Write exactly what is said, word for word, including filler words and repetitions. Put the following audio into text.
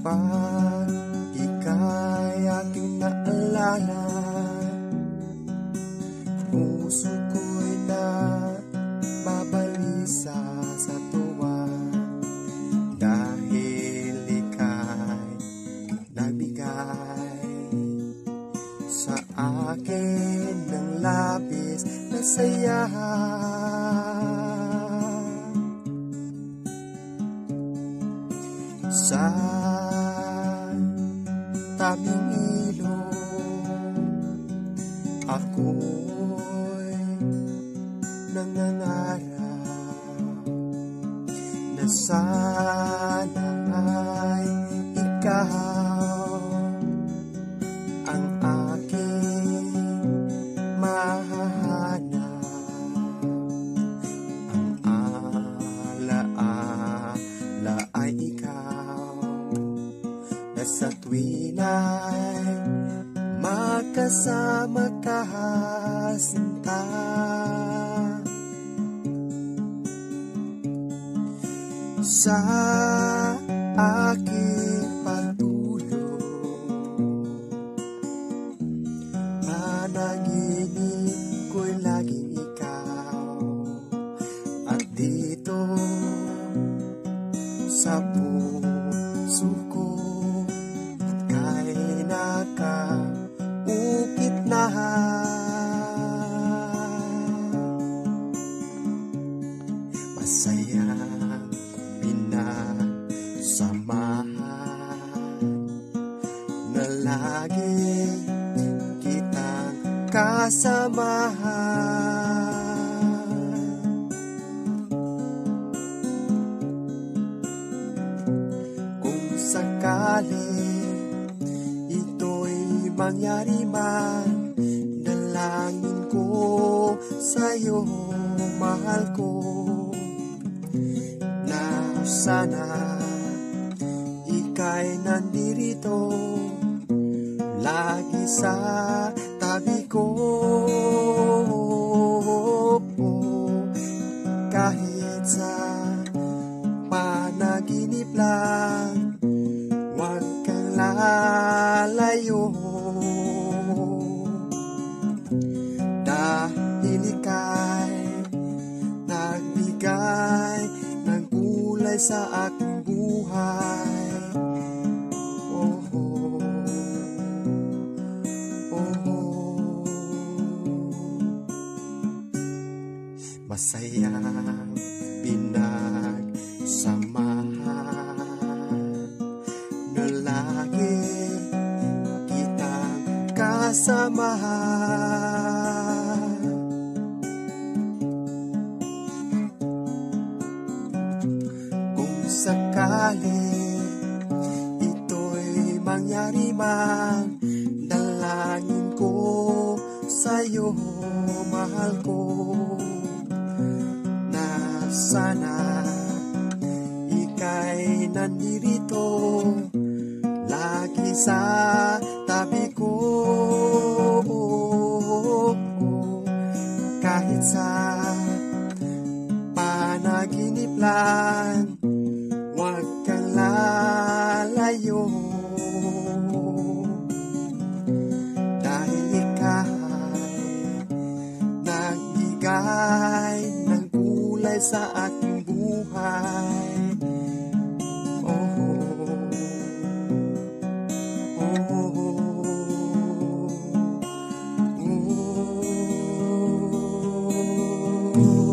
Pag ika'y aking naalala, puso ko'y nababalisa sa tuwa, dahil ika'y nagbigay sa akin ng labis na saya. Sa tabing ilog, ako'y nangangarap na sana ay ikaw ang aking mahahanap. Ang alaala ay ikaw, na sa tuwin ay magkasama ka, sinta. Sa aking pagtulog, panaginip ko'y laging ikaw, at dito sa puso ko kay nakaukit na. Masayang pinasamahan na lagi kitang kasamahan. Kung sakali ito'y mangyari man, dalangin ko sa'yo, mahal ko, na sana ika'y nandirito lagi sa tabi ko. Kahit sa panaginip lang, huwag kang lalayo, dahil ika'y nagbigay ng kulay sa aking buhay. Oh, oh, oh, oh. Masayang pinagsamahan na lagi kitang kasamahan. Kung sakali ito'y mangyari man, dalangin ko sa'yo, mahal ko, na sana ika'y nandirito lagi sa tabi ko. Kahit sa panaginip lang, huwag kang lalayo, dahil ika'y nagbigay ng kulay sa aking buhay. Oh, oh, oh, oh, oh.